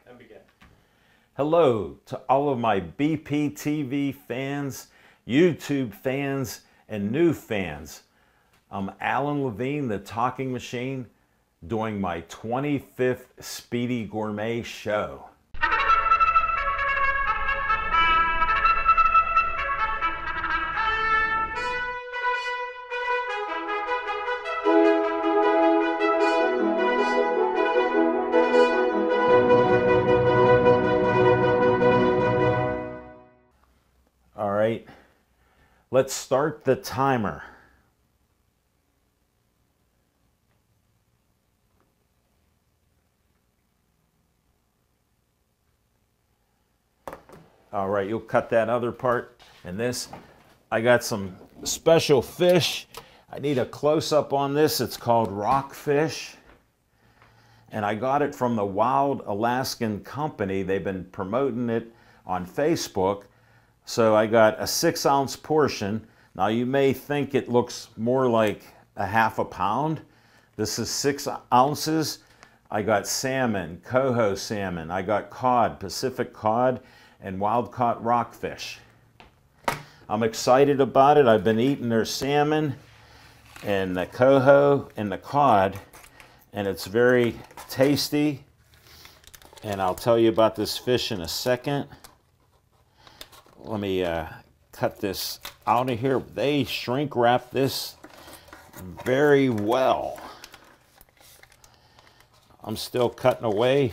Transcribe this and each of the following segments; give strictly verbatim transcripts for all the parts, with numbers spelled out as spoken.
and begin. Hello to all of my B P T V fans, YouTube fans, and new fans. I'm Alan Levine, the Talking Machine, doing my twenty-fifth Speedy Gourmet show. All right, let's start the timer. All right, you'll cut that other part. And this, I got some special fish. I need a close-up on this. It's called rockfish. And I got it from the Wild Alaskan Company. They've been promoting it on Facebook. So I got a six ounce portion. Now you may think it looks more like a half a pound. This is six ounces. I got salmon, coho salmon. I got cod, Pacific cod, and wild caught rockfish. I'm excited about it. I've been eating their salmon and the coho and the cod, and it's very tasty. And I'll tell you about this fish in a second. Let me uh, cut this out of here. They shrink wrap this very well. I'm still cutting away.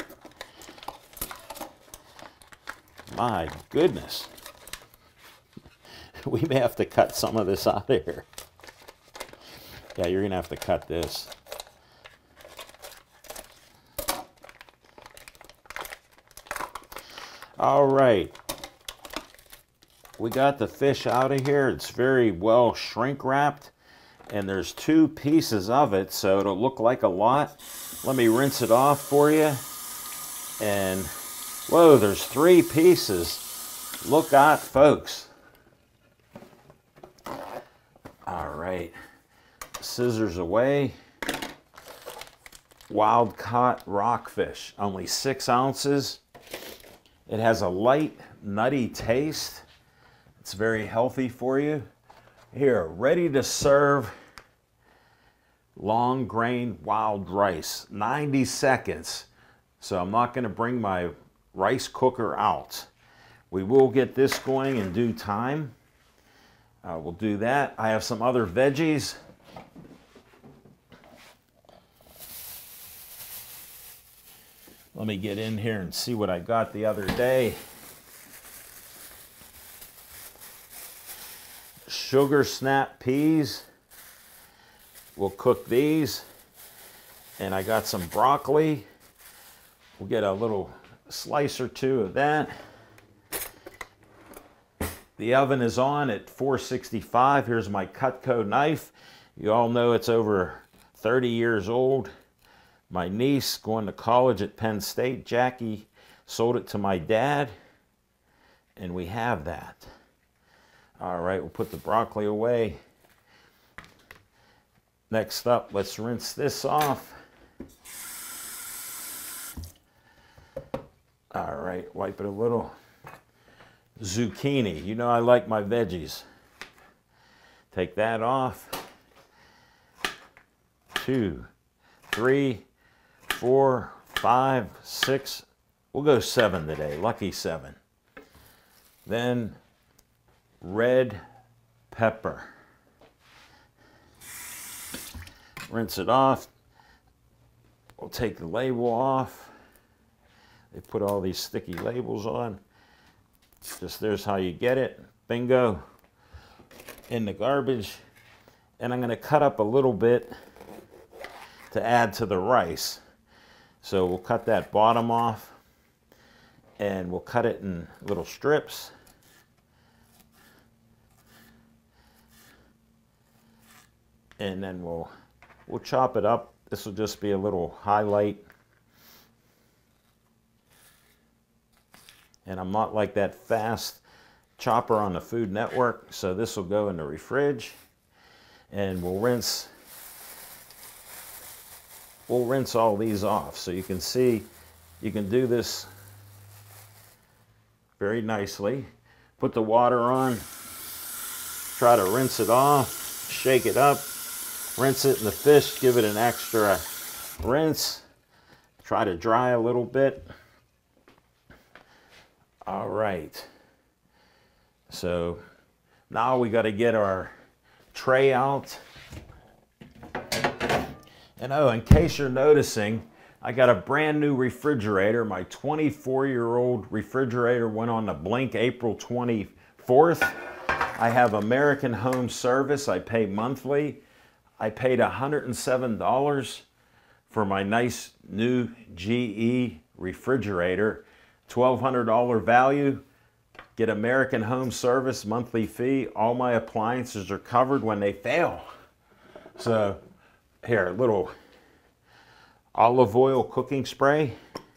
My goodness. We may have to cut some of this out of here. Yeah, you're gonna have to cut this. All right. We got the fish out of here. It's very well shrink wrapped, and there's two pieces of it, so it'll look like a lot. Let me rinse it off for you. And whoa, there's three pieces. Look out, folks. All right, scissors away. Wild caught rockfish, only six ounces. It has a light, nutty taste. It's very healthy for you. Here, ready to serve long grain wild rice, ninety seconds. So I'm not gonna bring my rice cooker out. We will get this going in due time. Uh, we'll do that. I have some other veggies. Let me get in here and see what I got the other day. Sugar snap peas. We'll cook these. And I got some broccoli. We'll get a little slice or two of that. The oven is on at four sixty-five. Here's my Cutco knife. You all know it's over thirty years old. My niece going to college at Penn State, Jackie, sold it to my dad, and we have that. All right, we'll put the broccoli away. Next up, let's rinse this off. All right, wipe it a little. Zucchini, you know I like my veggies. Take that off. Two, three, four, five, six. We'll go seven today, lucky seven. Then red pepper. Rinse it off. We'll take the label off. They put all these sticky labels on. Just there's how you get it. Bingo. In the garbage. And I'm going to cut up a little bit to add to the rice. So we'll cut that bottom off and we'll cut it in little strips. And then we'll we'll chop it up. This will just be a little highlight. And I'm not like that fast chopper on the Food Network, so this will go in the refrige. And we'll rinse we'll rinse all these off. So you can see You can do this very nicely. Put the water on, try to rinse it off, shake it up, rinse it in the fish, give it an extra rinse, try to dry a little bit. All right, so now we got to get our tray out. And oh, in case you're noticing, I got a brand new refrigerator. My twenty-four year old refrigerator went on the blink April twenty-fourth. I have American Home Service. I pay monthly. I paid one hundred seven dollars for my nice new G E refrigerator. twelve hundred dollar value. Get American Home Service monthly fee. All my appliances are covered when they fail. So here, a little olive oil cooking spray.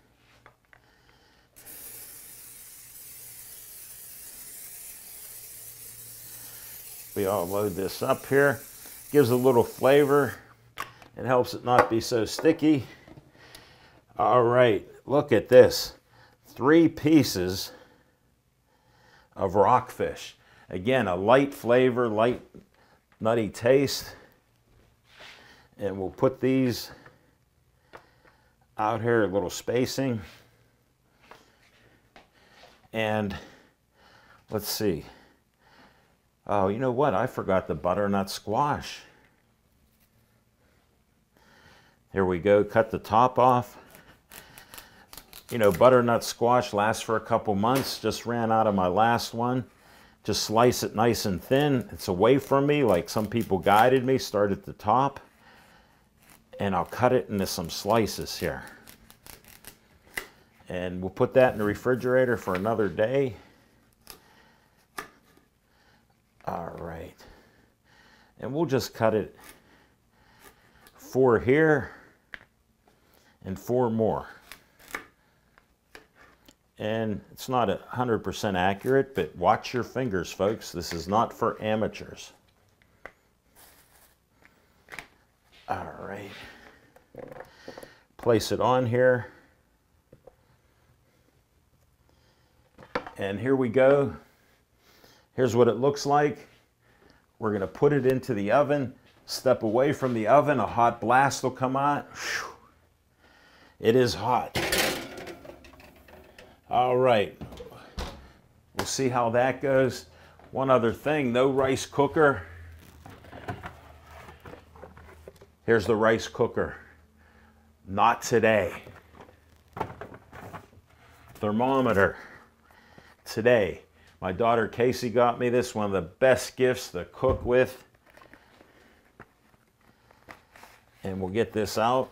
We all load this up here. Gives a little flavor. It helps it not be so sticky. All right, look at this. Three pieces of rockfish. Again, a light flavor, light nutty taste. And we'll put these out here, a little spacing. And let's see. Oh, you know what? I forgot the butternut squash. Here we go. Cut the top off. You know, butternut squash lasts for a couple months. Just ran out of my last one. Just slice it nice and thin. It's away from me, like some people guided me. Start at the top. And I'll cut it into some slices here. And we'll put that in the refrigerator for another day. All right. And we'll just cut it four here and four more. And it's not one hundred percent accurate, but watch your fingers, folks. This is not for amateurs. All right. Place it on here. And here we go. Here's what it looks like. We're going to put it into the oven. Step away from the oven. A hot blast will come out. Whew. It is hot. All right. We'll see how that goes. One other thing, no rice cooker. Here's the rice cooker. Not today. Thermometer. Today. My daughter Casey got me this, one of the best gifts to cook with. And we'll get this out.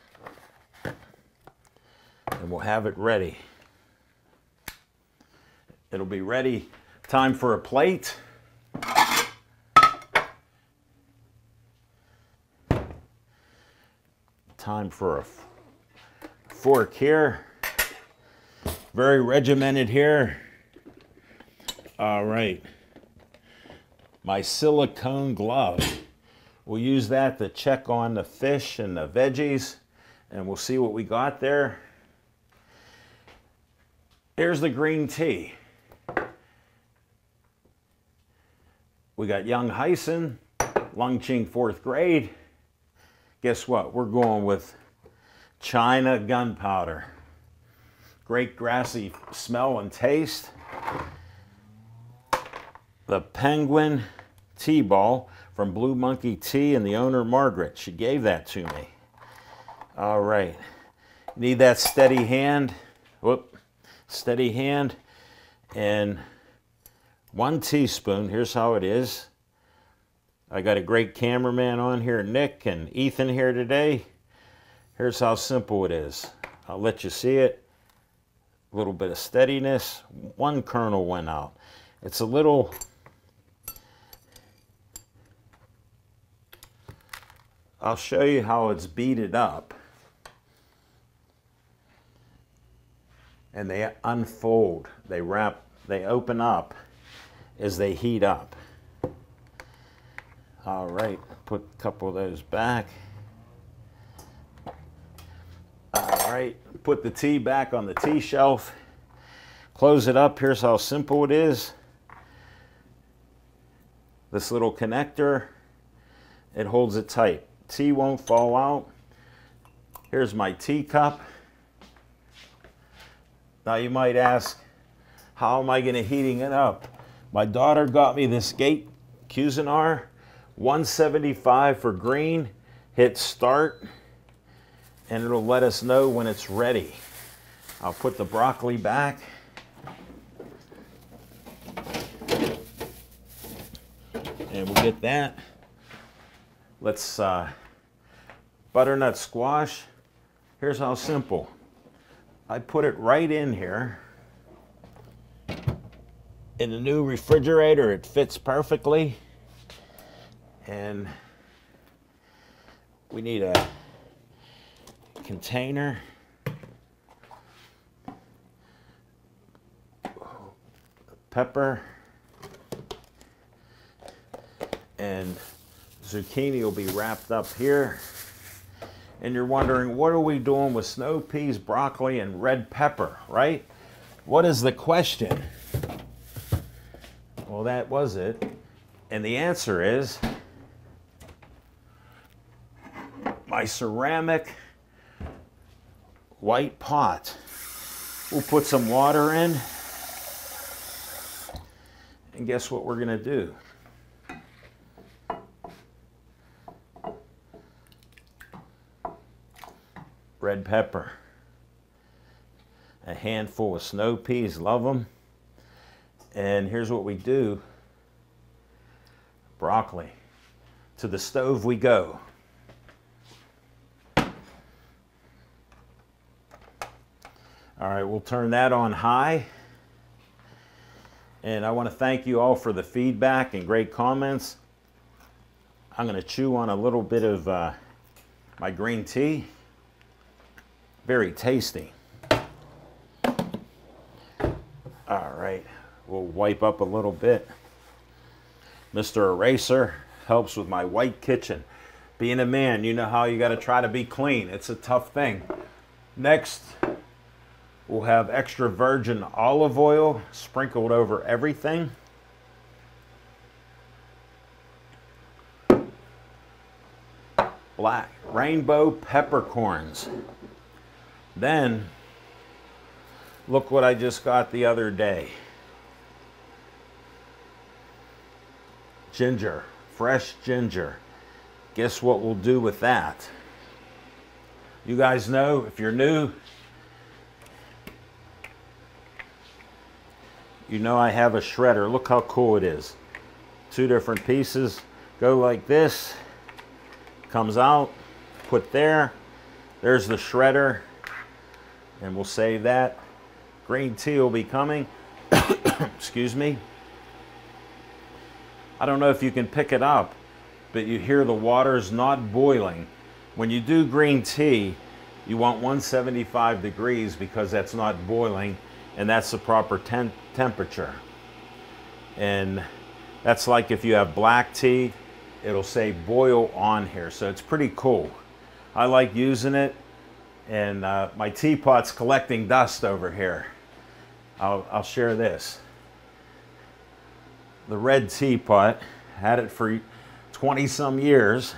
And we'll have it ready. It'll be ready. Time for a plate. Time for a fork here. Very regimented here. All right. My silicone glove. We'll use that to check on the fish and the veggies, and we'll see what we got there. Here's the green tea. We got Young Hyson, Longqing fourth grade. Guess what? We're going with China gunpowder. Great grassy smell and taste. The Penguin tea ball from Blue Monkey Tea, and the owner, Margaret. She gave that to me. All right. Need that steady hand. Whoop. Steady hand. And one teaspoon. Here's how it is. I got a great cameraman on here, Nick, and Ethan here today. Here's how simple it is. I'll let you see it. A little bit of steadiness. One kernel went out. It's a little... I'll show you how it's beaded up. And they unfold. They wrap, they open up as they heat up. All right, put a couple of those back. All right, put the tea back on the tea shelf, close it up. Here's how simple it is. This little connector, it holds it tight. Tea won't fall out. Here's my teacup. Now you might ask, how am I going to heating it up? My daughter got me this Gate Cuisinart, one seventy-five for green. Hit start, and it'll let us know when it's ready. I'll put the broccoli back. And we'll get that. Let's uh, butternut squash. Here's how simple. I put it right in here. In the new refrigerator, it fits perfectly. And we need a container. Pepper. And zucchini will be wrapped up here. And you're wondering, what are we doing with snow peas, broccoli, and red pepper, right? What is the question? Well, that was it. And the answer is my ceramic white pot. We'll put some water in. And guess what we're going to do? Red pepper, a handful of snow peas, love them. And here's what we do. Broccoli. To the stove we go. All right, we'll turn that on high. And I want to thank you all for the feedback and great comments. I'm going to chew on a little bit of uh, my green tea. Very tasty. All right, we'll wipe up a little bit. Mister Eraser helps with my white kitchen. Being a man, you know how you got to try to be clean. It's a tough thing. Next, we'll have extra virgin olive oil sprinkled over everything. Black rainbow peppercorns. Then, look what I just got the other day. Ginger, fresh ginger. Guess what we'll do with that? You guys know, if you're new, you know I have a shredder. Look how cool it is. Two different pieces. Go like this. Comes out. Put there. There's the shredder. And we'll save that. Green tea will be coming. Excuse me. I don't know if you can pick it up, but you hear the water's not boiling. When you do green tea, you want one seventy-five degrees because that's not boiling, and that's the proper tem temperature. And that's like if you have black tea, it'll say boil on here. So it's pretty cool. I like using it. And uh, my teapot's collecting dust over here. I'll, I'll share this. The red teapot, had it for twenty some years.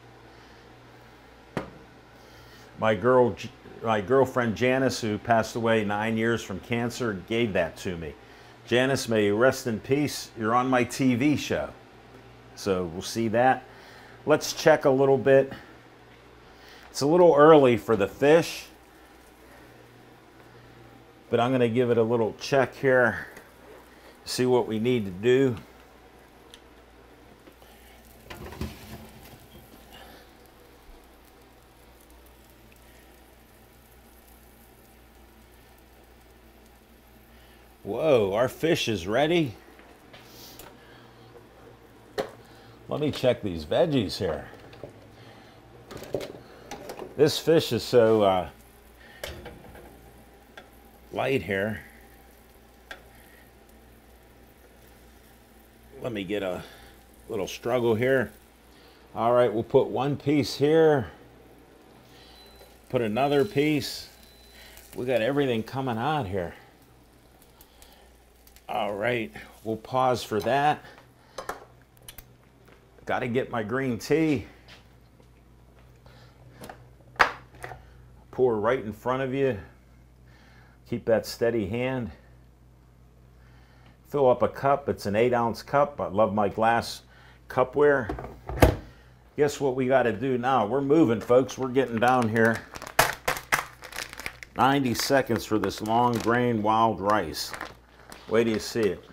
My girl, my girlfriend Janice, who passed away nine years from cancer, gave that to me. Janice, may you rest in peace. You're on my T V show. So we'll see that. Let's check a little bit. It's a little early for the fish, but I'm going to give it a little check here, see what we need to do. Whoa, our fish is ready. Let me check these veggies here. This fish is so uh, light here. Let me get a little struggle here. All right, we'll put one piece here. Put another piece. We got everything coming out here. All right, we'll pause for that. Got to get my green tea. Pour right in front of you. Keep that steady hand. Fill up a cup. It's an eight ounce cup. I love my glass cupware. Guess what we got to do now? We're moving, folks. We're getting down here. ninety seconds for this long grain wild rice. Wait till you see it.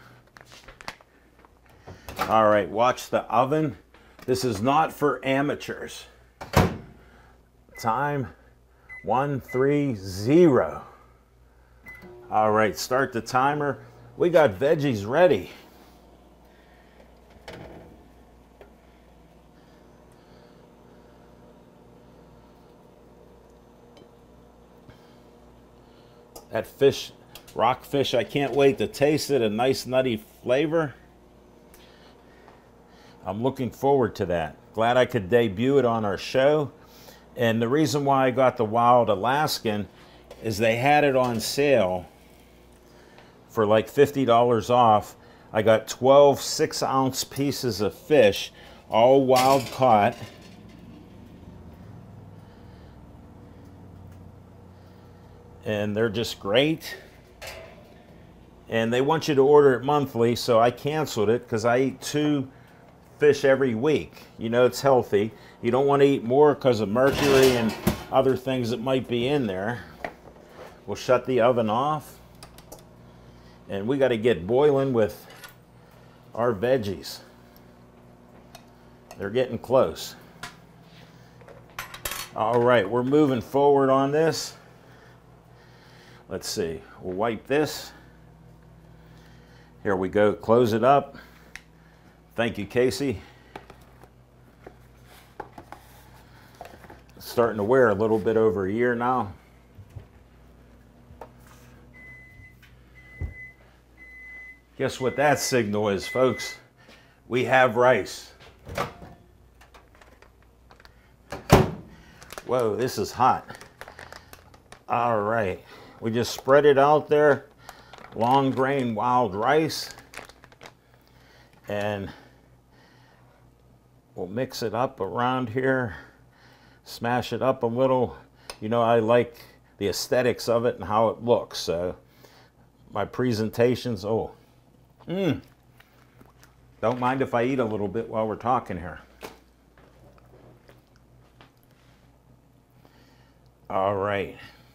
All right, watch the oven. This is not for amateurs. Time, one, three, zero. All right, start the timer. We got veggies ready. That fish, rockfish, I can't wait to taste it. A nice nutty flavor. I'm looking forward to that. Glad I could debut it on our show. And the reason why I got the Wild Alaskan is they had it on sale for like fifty dollars off. I got twelve six ounce pieces of fish, all wild caught. And they're just great. And they want you to order it monthly, so I canceled it because I eat two fish every week. You know, it's healthy. You don't want to eat more because of mercury and other things that might be in there. We'll shut the oven off. And we got to get boiling with our veggies. They're getting close. All right, we're moving forward on this. Let's see, we'll wipe this. Here we go, close it up. Thank you, Casey. Starting to wear a little bit over a year now. Guess what that signal is, folks? We have rice. Whoa, this is hot. All right, we just spread it out there. Long grain wild rice. And we'll mix it up around here. Smash it up a little. You know, I like the aesthetics of it and how it looks. So my presentations, oh, mmm. Don't mind if I eat a little bit while we're talking here. All right.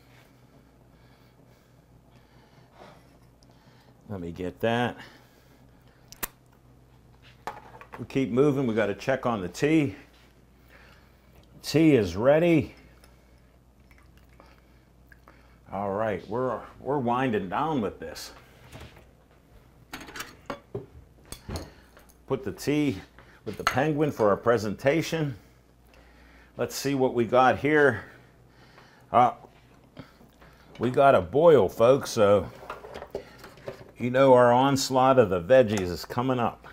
Let me get that. We keep moving. We got to check on the tea. Tea is ready. All right, we're we're winding down with this. Put the tea with the penguin for our presentation. Let's see what we got here. Uh, we got a boil, folks, so you know our onslaught of the veggies is coming up.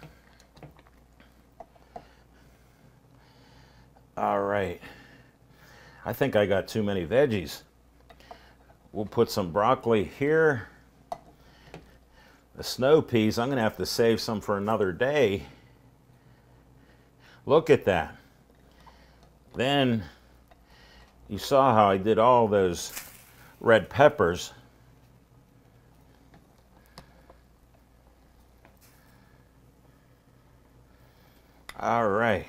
All right. I think I got too many veggies. We'll put some broccoli here. The snow peas, I'm going to have to save some for another day. Look at that. Then you saw how I did all those red peppers. All right.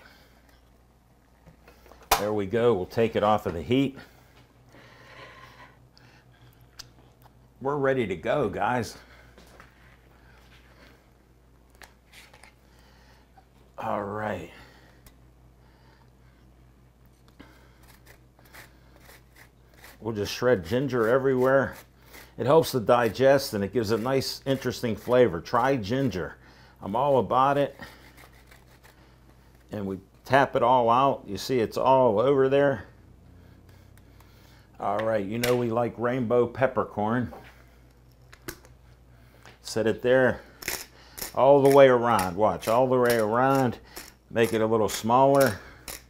There we go. We'll take it off of the heat. We're ready to go, guys. All right. We'll just shred ginger everywhere. It helps to digest and it gives a nice, interesting flavor. Try ginger. I'm all about it. And we tap it all out. You see it's all over there. All right, you know we like rainbow peppercorn. Set it there all the way around. Watch, all the way around. Make it a little smaller.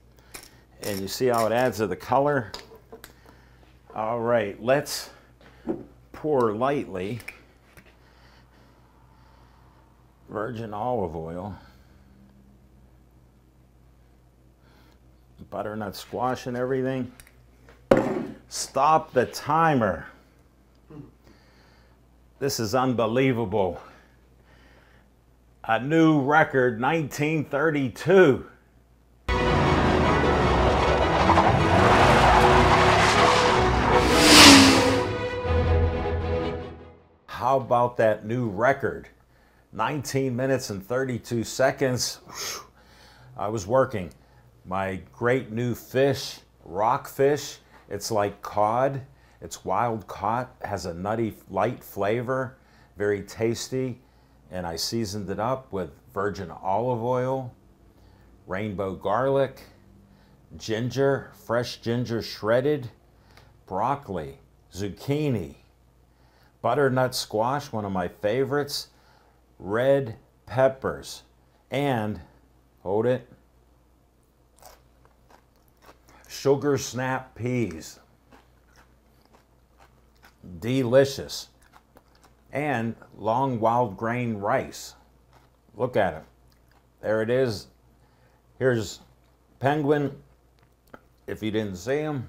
And you see how it adds to the color. All right, let's pour lightly virgin olive oil, butternut squash and everything. Stop the timer. This is unbelievable. A new record, nineteen thirty-two. How about that new record? nineteen minutes and thirty-two seconds. Whew. I was working. My great new fish, rockfish. It's like cod. It's wild caught, has a nutty light flavor, very tasty. And I seasoned it up with virgin olive oil, rainbow garlic, ginger, fresh ginger shredded, broccoli, zucchini, butternut squash, one of my favorites, red peppers, and, hold it, sugar snap peas. Delicious. And long wild grain rice. Look at it. There it is. Here's Penguin, if you didn't see him.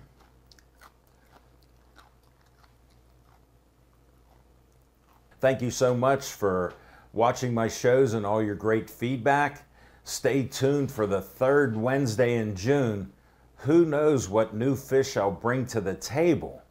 Thank you so much for watching my shows and all your great feedback. Stay tuned for the third Wednesday in June. Who knows what new fish I'll bring to the table?